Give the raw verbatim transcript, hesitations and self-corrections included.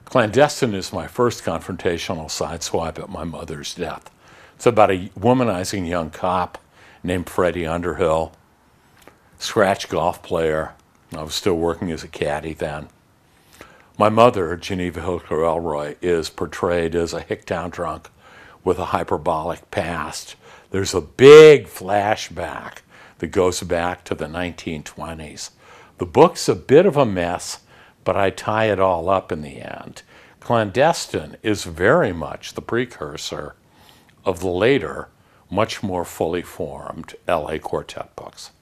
Clandestin is my first confrontational sideswipe at my mother's death. It's about a womanizing young cop named Freddie Underhill, scratch golf player. I was still working as a caddy then. My mother, Geneva Hilker Ellroy, is portrayed as a hick-down drunk with a hyperbolic past. There's a big flashback that goes back to the nineteen twenties. The book's a bit of a mess, but I tie it all up in the end. Clandestin is very much the precursor of the later, much more fully formed L A Quartet books.